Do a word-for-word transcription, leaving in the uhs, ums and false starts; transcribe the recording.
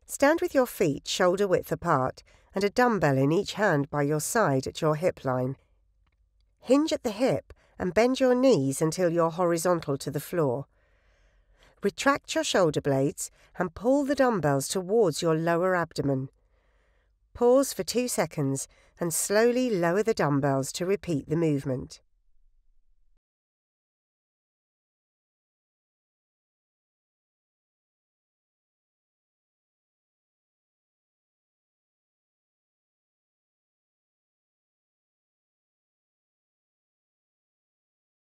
Stand with your feet shoulder width apart and a dumbbell in each hand by your side at your hip line. Hinge at the hip and bend your knees until you're horizontal to the floor. Retract your shoulder blades and pull the dumbbells towards your lower abdomen. Pause for two seconds and slowly lower the dumbbells to repeat the movement.